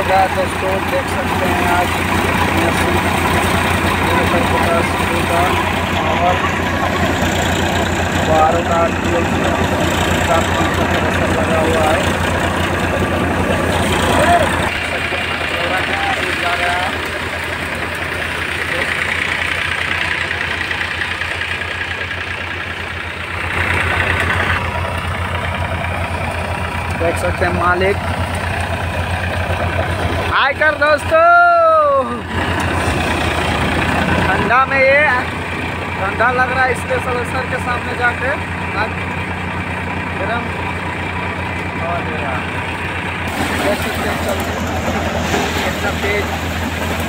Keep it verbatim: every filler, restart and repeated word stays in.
होगा दोस्तों, देख सकते हैं आज और बारह का असर लगा हुआ है। जा रहा है देख सकते हैं मालिक हाय कर दोस्तों। ठंडा में ये ठंडा लग रहा है इसलिए सर के सामने जाके गरम और देख सकते हैं कितना तेज